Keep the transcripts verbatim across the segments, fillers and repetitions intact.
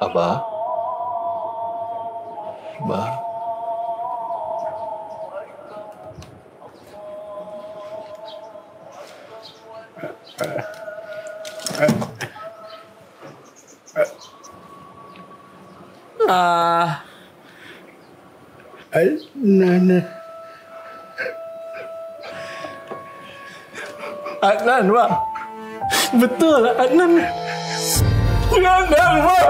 Abah, Abah, Ah, Adnan. Adnan, Pak. Betul, Adnan. Adnan, Pak.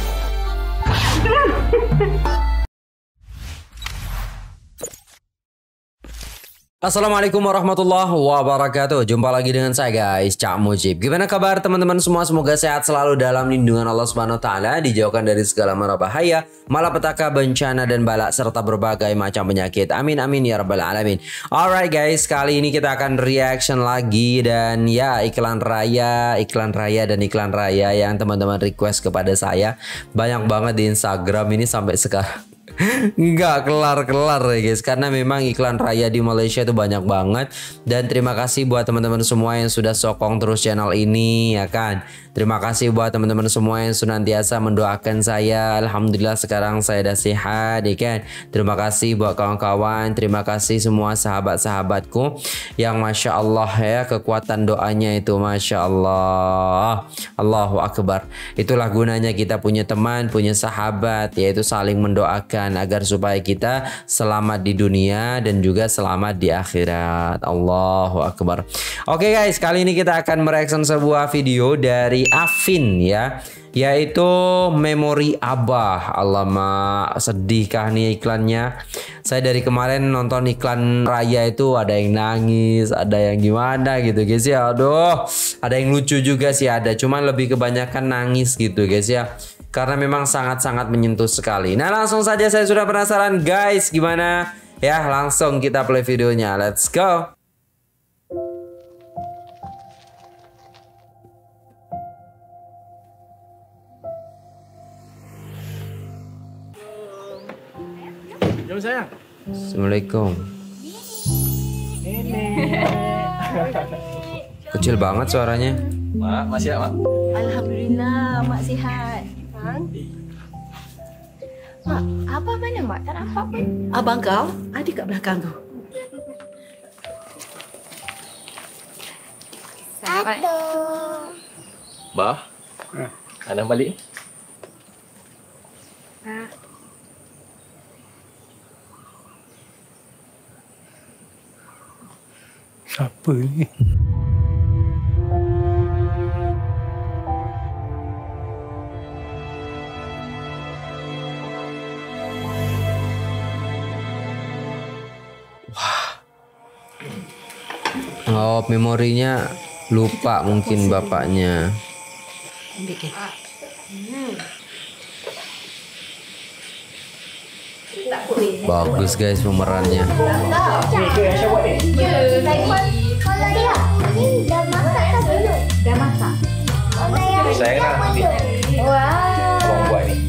Assalamualaikum warahmatullahi wabarakatuh. Jumpa lagi dengan saya guys, Cak Mujib. Gimana kabar teman-teman semua? Semoga sehat selalu dalam lindungan Allah Subhanahu wa taala, dijauhkan dari segala mara bahaya, malapetaka, bencana dan balak serta berbagai macam penyakit. Amin amin ya rabbal alamin. Alright guys, kali ini kita akan reaction lagi dan ya iklan raya, iklan raya dan iklan raya yang teman-teman request kepada saya banyak banget di Instagram ini sampai sekarang. Nggak kelar-kelar ya guys, karena memang iklan raya di Malaysia itu banyak banget. Dan terima kasih buat teman-teman semua yang sudah sokong terus channel ini ya kan. Terima kasih buat teman-teman semua yang senantiasa mendoakan saya. Alhamdulillah sekarang saya udah sehat ya kan. Terima kasih buat kawan-kawan, terima kasih semua sahabat-sahabatku yang Masya Allah ya, kekuatan doanya itu Masya Allah. Allahu Akbar. Itulah gunanya kita punya teman, punya sahabat, yaitu saling mendoakan agar supaya kita selamat di dunia dan juga selamat di akhirat. Allahu Akbar. Oke guys, kali ini kita akan mereaction sebuah video dari Afin ya, yaitu Memori Abah. Alamak, sedihkah nih iklannya. Saya dari kemarin nonton iklan raya itu ada yang nangis, ada yang gimana gitu guys ya. Aduh, ada yang lucu juga sih ada, cuman lebih kebanyakan nangis gitu guys ya. Karena memang sangat-sangat menyentuh sekali. Nah langsung saja, saya sudah penasaran guys gimana ya. Langsung kita play videonya. Let's go. Jom sayang. Assalamualaikum. Kecil banget suaranya. Mak, masih ya, Mak? Alhamdulillah, Mak sihat. Bang? Mak, Abah mana, Mak? Tak nampak pun. Abang kau ada kat belakang tu. Aduh. Bah, Anak balik. Siapa ni? Oh, memorinya lupa mungkin bapaknya. Bagus guys pemerannya. Dah masak Saya nak nanti. Wah. Abang buat ni.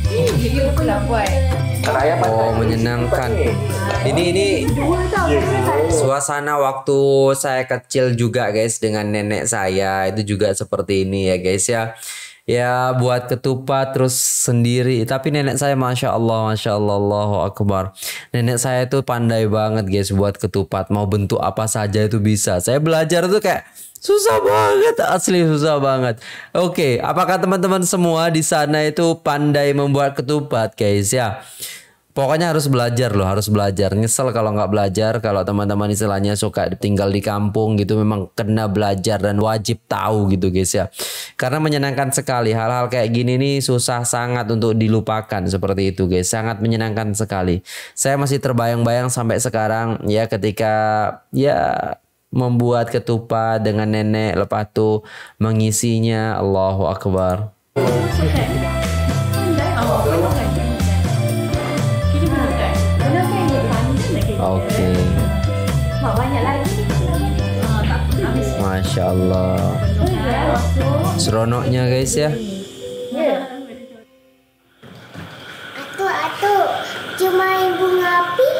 Raya Oh, menyenangkan. Ini ini suasana waktu saya kecil juga guys dengan nenek saya, itu juga seperti ini ya guys ya. Ya buat ketupat terus sendiri. Tapi nenek saya Masya Allah, Masya Allah, Allahu Akbar. Nenek saya tuh pandai banget guys buat ketupat. Mau bentuk apa saja itu bisa. Saya belajar tuh kayak susah banget, asli susah banget. Oke, apakah teman-teman semua di sana itu pandai membuat ketupat guys ya? Pokoknya harus belajar loh, harus belajar. Nyesel kalau nggak belajar. Kalau teman-teman istilahnya suka tinggal di kampung gitu, memang kena belajar dan wajib tahu gitu guys ya. Karena menyenangkan sekali. Hal-hal kayak gini nih susah sangat untuk dilupakan seperti itu guys. Sangat menyenangkan sekali. Saya masih terbayang-bayang sampai sekarang ya ketika ya membuat ketupat dengan nenek, lepas itu mengisinya. Allahu Akbar. Oke. Masya Allah. Seronoknya guys ya. Atu, atu. Cuma ibu ngapi.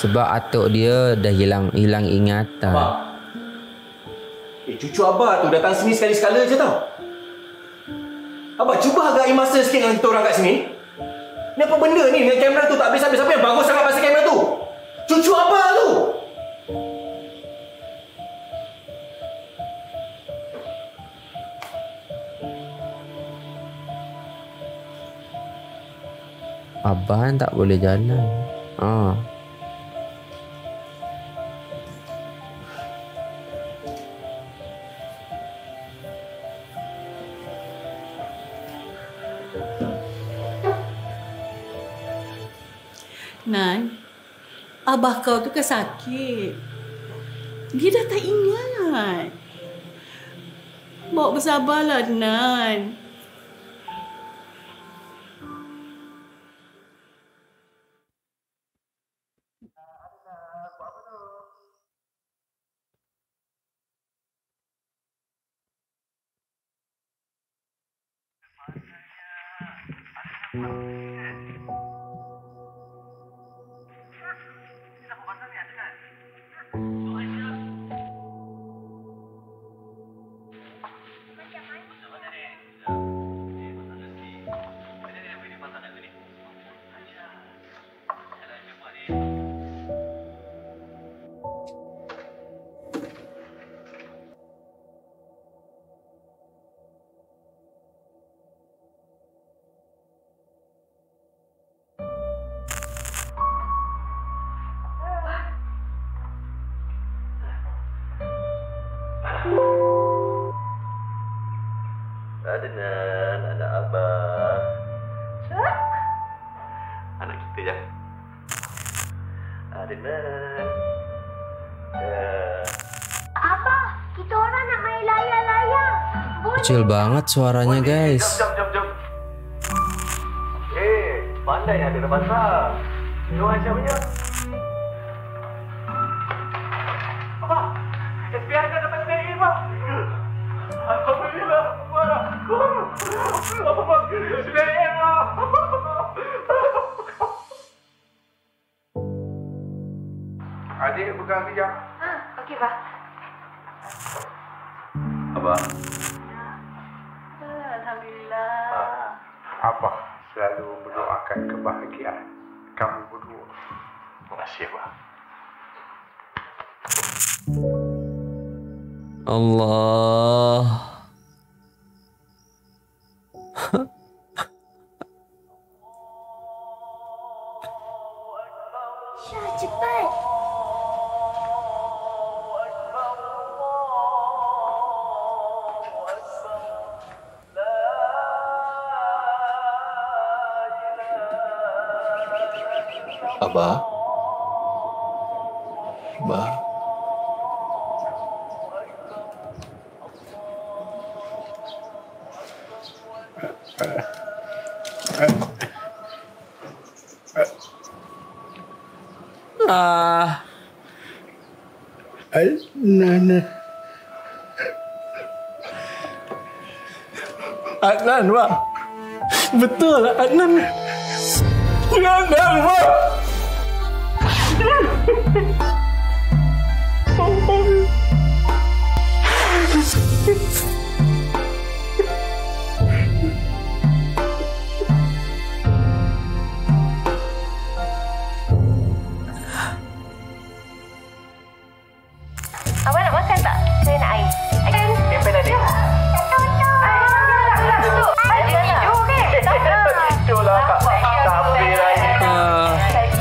Sebab atuk dia dah hilang hilang ingatan. Abah. Eh, cucu Abah tu datang sini sekali-sekala je tau. Abah, cuba hargai masa sikit dengan kita orang kat sini. Ni apa benda ni? Dengan kamera tu tak habis-habis. Siapa yang bagus sangat pasal kamera tu? Cucu Abah tu. Abah kan tak boleh jalan. Ah. Nan, abah kau tu kan sakit. Dia dah tak ingat. Bawa bersabarlah, Nan. Ada Nan, ada Abah. Anak kita je. Ada Nan. Ya. Apa? Kita orang nak main layar-layar. Kecil banget suaranya, guys. Jom, jom, jom. Eh, pandai ada rebasa. Jom aja punya. Apa? S P R kan dapat saya, Pak. Alhamdulillah. Apa Pak? S P R lah. Adik pegang kejap. Ha, okey, Pak. Abah. Alhamdulillah. Abah selalu mendoakan kebahagiaan kamu berdua. Terima kasih, Abah. Allah. Syah, cepat. Abah. Abah. Ah. Adnan. Adnan, Pak. Betul, Adnan. Adnan, Pak. Awak nak makan tak? Saya nak air. Air. Tempen adik. Tidur lah, Kak. Tak habis lah ini. Ah.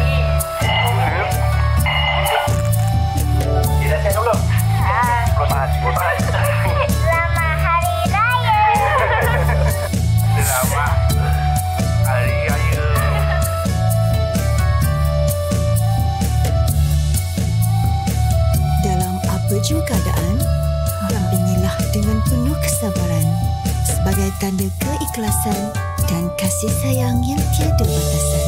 Kita siap dulu. Kotak, kotak. Selamat Hari Raya. Selamat Hari Raya. Dalam apa jua keadaan, dampingilah dengan penuh kesabaran sebagai tanda keikhlasan dan kasih sayang yang tiada batasan.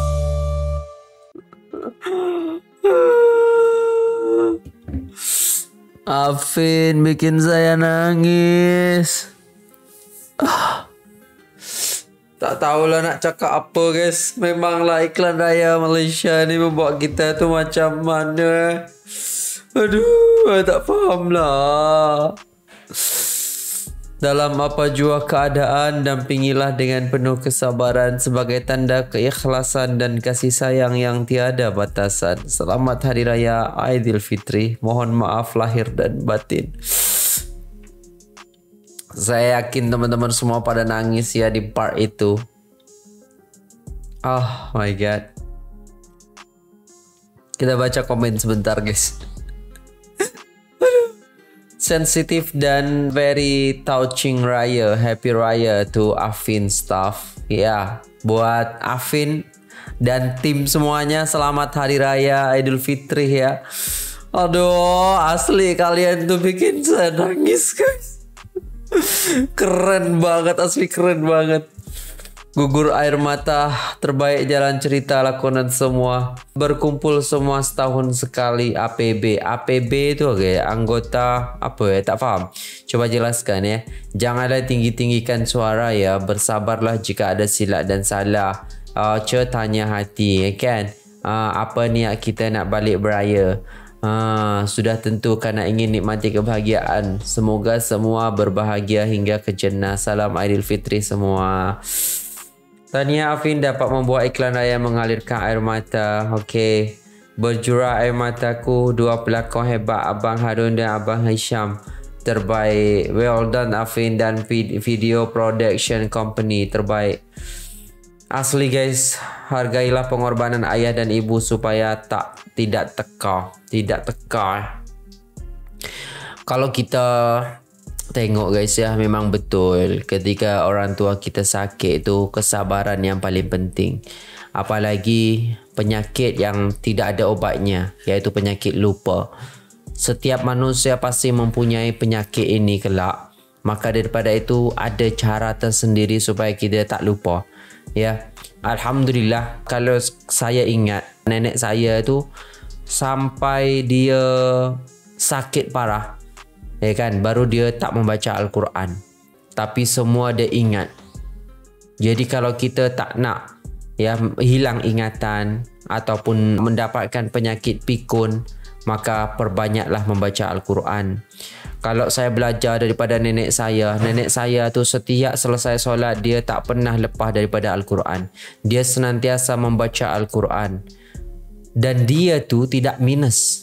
Afin bikin saya nangis. Ah. Tak tahulah nak cakap apa guys. Memanglah iklan raya Malaysia ni membuat kita tu macam mana. Aduh, tak faham lah. Dalam apa jua keadaan, dampingilah dengan penuh kesabaran sebagai tanda keikhlasan dan kasih sayang yang tiada batasan. Selamat Hari Raya Aidilfitri. Mohon maaf lahir dan batin. Saya yakin teman-teman semua pada nangis ya di part itu. Oh my god. Kita baca komen sebentar guys. Sensitif dan very touching raya. Happy Raya to Afin staff. Ya, buat Afin dan tim semuanya selamat Hari Raya Aidilfitri ya. Aduh, asli kalian tuh bikin saya nangis guys. Keren banget, asli keren banget. Gugur air mata, terbaik jalan cerita lakonan semua. Berkumpul semua setahun sekali. A P B. A P B itu okay, anggota apa ya? Tak faham. Coba jelaskan ya. Janganlah tinggi-tinggikan suara ya. Bersabarlah jika ada silap dan salah. Uh, Ce tanya hati ya kan. Uh, apa niat kita nak balik beraya? Uh, sudah tentu kerana ingin nikmati kebahagiaan. Semoga semua berbahagia hingga ke jannah. Salam Aidilfitri semua. Tahniah Afin dapat membuat iklan raya mengalirkan air mata. Okey. Berjurah air mataku. Dua pelakon hebat, Abang Harun dan Abang Hisham. Terbaik. Well done Afin dan Video Production Company. Terbaik. Asli guys. Hargailah pengorbanan ayah dan ibu supaya tak tidak teka. Tidak teka. Kalau kita tengok guys ya, memang betul ketika orang tua kita sakit itu kesabaran yang paling penting. Apalagi penyakit yang tidak ada obatnya, iaitu penyakit lupa. Setiap manusia pasti mempunyai penyakit ini kelak. Maka daripada itu ada cara tersendiri supaya kita tak lupa. Ya, alhamdulillah kalau saya ingat nenek saya tu sampai dia sakit parah, ya kan, baru dia tak membaca Al-Quran. Tapi semua dia ingat. Jadi kalau kita tak nak ya hilang ingatan ataupun mendapatkan penyakit pikun, maka perbanyaklah membaca Al-Quran. Kalau saya belajar daripada nenek saya, nenek saya tu setiap selesai solat dia tak pernah lepas daripada Al-Quran. Dia senantiasa membaca Al-Quran. Dan dia tu tidak minus.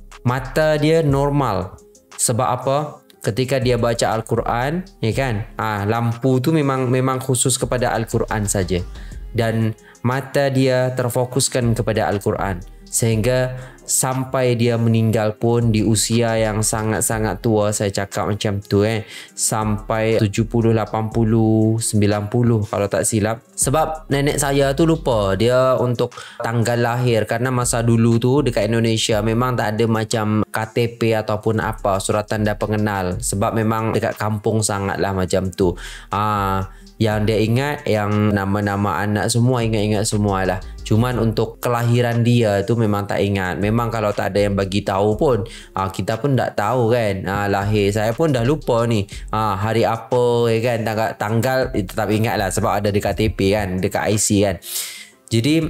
Mata dia normal. Sebab apa? Ketika dia baca Al-Quran, ya kan? Ah, lampu tu memang memang khusus kepada Al-Quran saja. Dan mata dia terfokuskan kepada Al-Quran. Sehingga sampai dia meninggal pun di usia yang sangat-sangat tua, saya cakap macam tu eh. Sampai tujuh puluh, lapan puluh, sembilan puluh kalau tak silap. Sebab nenek saya tu lupa dia untuk tanggal lahir. Karena masa dulu tu dekat Indonesia memang tak ada macam K T P ataupun apa, surat tanda pengenal. Sebab memang dekat kampung sangat lah macam tu. Ah, yang dia ingat yang nama-nama anak semua ingat-ingat semua lah. Cuman untuk kelahiran dia tu memang tak ingat. Memang kalau tak ada yang bagi tahu pun ah, kita pun tak tahu kan. Ah, lahir saya pun dah lupa ni. Ah, hari apa ya kan, tanggal tanggal tetap ingat lah sebab ada di K T P kan, dekat I C kan. Jadi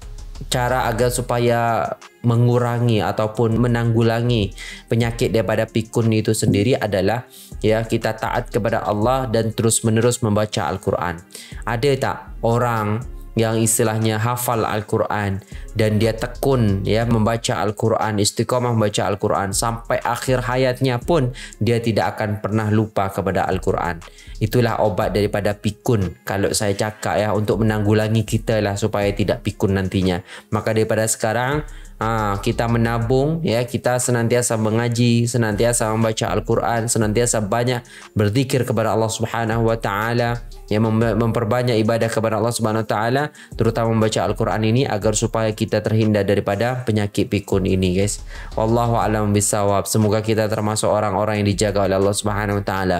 cara agar supaya mengurangi ataupun menanggulangi penyakit daripada pikun itu sendiri adalah ya kita taat kepada Allah dan terus menerus membaca Al-Quran. Ada tak orang yang istilahnya hafal Al-Quran dan dia tekun ya membaca Al-Quran, istiqamah membaca Al-Quran sampai akhir hayatnya pun dia tidak akan pernah lupa kepada Al-Quran. Itulah obat daripada pikun. Kalau saya cakap ya, untuk menanggulangi kita lah supaya tidak pikun nantinya. Maka daripada sekarang Ha, kita menabung ya, kita senantiasa mengaji, senantiasa membaca Al-Quran, senantiasa banyak berzikir kepada Allah Subhanahu wa taala, yang mem memperbanyak ibadah kepada Allah Subhanahu wa taala, terutama membaca Al-Quran ini agar supaya kita terhindar daripada penyakit pikun ini guys. Wallahu a'lam bissawab. Semoga kita termasuk orang-orang yang dijaga oleh Allah Subhanahu wa taala.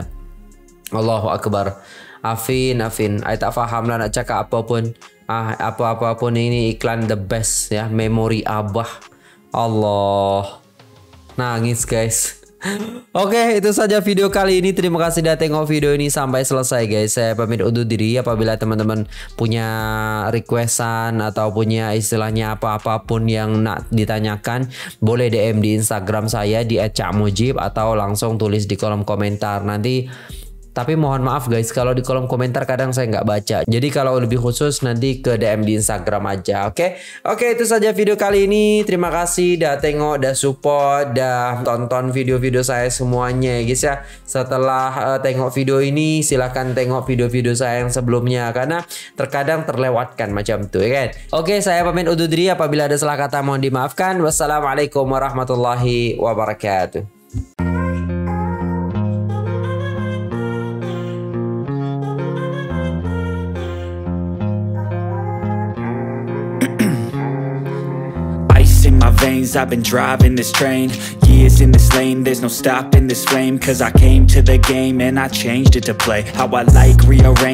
Allahu akbar. Afin, Afin, I tak faham lah nak cakap apa pun. Ah, apa-apa pun ini iklan the best ya, memori abah. Allah. Nangis guys. Oke, itu saja video kali ini. Terima kasih sudah tengok video ini sampai selesai guys. Saya pamit undur diri. Apabila teman-teman punya requestan atau punya istilahnya apa-apapun yang nak ditanyakan, boleh D M di Instagram saya di et cakmujib atau langsung tulis di kolom komentar nanti. Tapi mohon maaf guys, kalau di kolom komentar kadang saya nggak baca. Jadi kalau lebih khusus nanti ke D M di Instagram aja, oke? Okay? Oke, okay, itu saja video kali ini. Terima kasih dah tengok, dah support, dah tonton video-video saya semuanya guys ya. Setelah uh, tengok video ini, silahkan tengok video-video saya yang sebelumnya. Karena terkadang terlewatkan macam itu, ya kan? Oke, okay, saya pamit undur diri. Apabila ada salah kata mohon dimaafkan. Wassalamualaikum warahmatullahi wabarakatuh. In my veins, I've been driving this train. Years in this lane, there's no stopping this flame. Cause I came to the game and I changed it to play how I like, rearrange